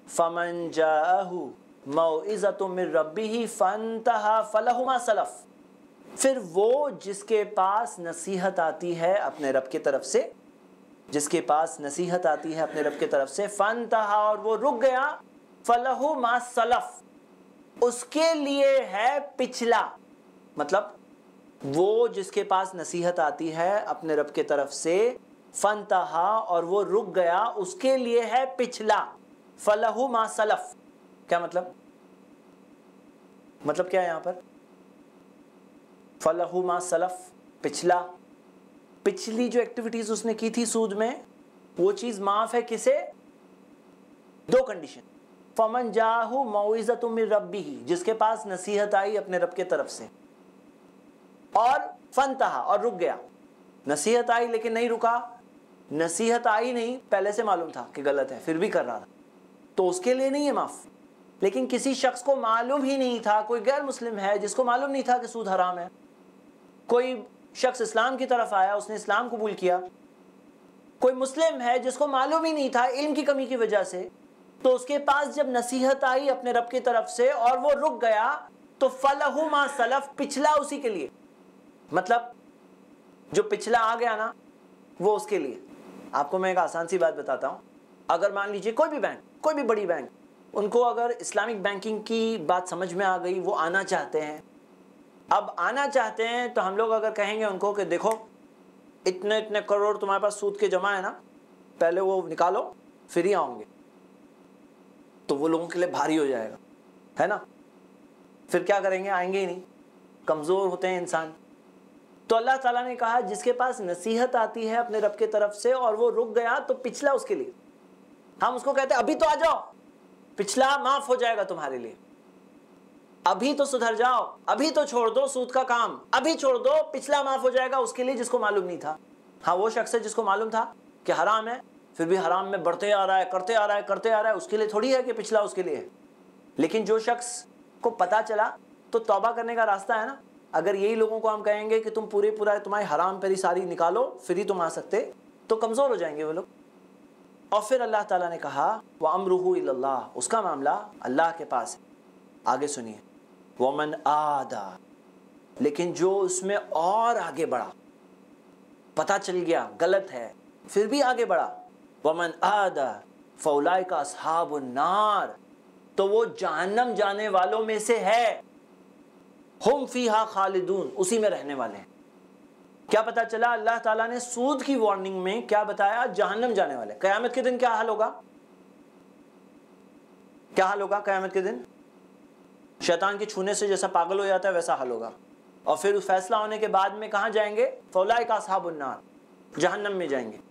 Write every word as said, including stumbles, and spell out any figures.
فمن جاءہ موعظۃ من ربہ فانتہی فلہ ما سلف، پھر وہ جس کے پاس نصیحت آتی ہے اپنے رب کی طرف سے، جس کے پاس نصیحت آتی ہے اپنے رب کی طرف سے، فانتہی، اور وہ رک گیا، فلہ ما سلف، اس کے لیے ہے پچھلا، مطلب وہ جس کے پاس نصیحت آتی ہے اپنے رب کی طرف سے، فانتہی، اور وہ رک گیا، اس کے لیے ہے پچھلا، فلہ ما سلف۔ کیا مطلب؟ مطلب کیا ہے یہاں پر؟ فلہ ما سلف، پچھلا، پچھلی جو ایکٹیویٹیز اس نے کی تھی سود میں، وہ چیز معاف ہے کسے؟ دو کنڈیشن، فمن جاءہ موعظۃ من ربہ، جس کے پاس نصیحت آئی اپنے رب کے طرف سے، اور فانتہی، اور رک گیا۔ نصیحت آئی لیکن نہیں رکا، نصیحت آئی نہیں، پہلے سے معلوم تھا کہ غلط ہے پھر بھی کر رہا تھا، تو اس کے لیے نہیں ہے معاف۔ لیکن کسی شخص کو معلوم ہی نہیں تھا، کوئی غیر مسلم ہے جس کو معلوم نہیں تھا کہ سود حرام ہے، کوئی شخص اسلام کی طرف آیا، اس نے اسلام قبول کیا، کوئی مسلم ہے جس کو معلوم ہی نہیں تھا علم کی کمی کی وجہ سے، تو اس کے پاس جب نصیحت آئی اپنے رب کی طرف سے اور وہ رک گیا، تو فلہ ما سلف، پچھلا اسی کے لیے، مطلب جو پچھلا آ گیا نا وہ اس کے لیے۔ آپ کو میں ایک آسان سی بات بتاتا ہوں، اگر مان لیجئے کوئی بھی بینک، کوئی بھی بڑی بینک، ان کو اگر اسلامک بینکنگ کی بات سمجھ میں آ گئی، وہ آنا چاہتے ہیں، اب آنا چاہتے ہیں تو ہم لوگ اگر کہیں گے ان کو کہ دیکھو اتنے اتنے کروڑ تمہارے پاس سود کے جمع ہے نا، پہلے وہ نکالو پھر ہی آؤں گے، تو وہ لوگوں کے لیے بھاری ہو جائے گا، ہے نا؟ پھر کیا کریں گے؟ آئیں گے ہی نہیں، کمزور ہوتے ہیں انسان۔ تو اللہ تعالیٰ نے کہا جس کے پاس نصیحت آتی ہے اپنے رب کی طرف سے اور وہ رک گیا، تو پچھلا اس کے لیے۔ ہم اس کو کہتے ہیں ابھی تو آ جاؤ، پچھلا معاف ہو جائے گا تمہارے لیے، ابھی تو سدھر جاؤ، ابھی تو چھوڑ دو سود کا کام، ابھی چھوڑ دو، پچھلا معاف ہو جائے گا اس کے لیے جس کو معلوم نہیں تھا۔ ہاں وہ شخص ہے جس کو معلوم تھا کہ حرام ہے، پھر بھی حرام میں بڑھتے آ رہا ہے، کرتے آ رہا ہے کرتے آ رہا ہے، اس کے لیے تھوڑی ہے کہ پچھلا اس کے لیے ہے۔ لیکن جو شخص کو پتا چلا تو توبہ کرنے کا راستہ ہے نا۔ اگر یہی لوگوں کو ہم کہیں گے کہ تم پورے پورا تمہاری حرام پری ساری نکالو پھر ہی تم آ سکتے، تو کمزور ہو جائیں گے وہ لوگ۔ اور پھر اللہ تعالیٰ نے کہا وَأَمْرُهُ إِلَى اللَّهِ، اس کا معاملہ اللہ کے پاس ہے۔ آگے سنیے، وَمَنْ عَادَ، لیکن جو اس میں اور آگے بڑھا، پتہ چل گیا غلط ہے پھر بھی آگے بڑھا، وَمَنْ عَادَ فَأُولَئِكَ أَصْحَابُ النَّارِ، تو وہ جہنم جانے والوں میں سے ہے، ہم فیہا خالدون، اسی میں رہنے والے ہیں۔ کیا پتا چلا؟ اللہ تعالیٰ نے سود کی وارننگ میں کیا بتایا؟ جہنم جانے والے۔ قیامت کے دن کیا حال ہوگا؟ کیا حال ہوگا قیامت کے دن؟ شیطان کے چھونے سے جیسا پاگل ہو جاتا ہے ویسا حال ہوگا، اور پھر فیصلہ ہونے کے بعد میں کہاں جائیں گے؟ فَأُولَئِكَ أَصْحَابُ النَّارِ، جہنم میں جائیں گے۔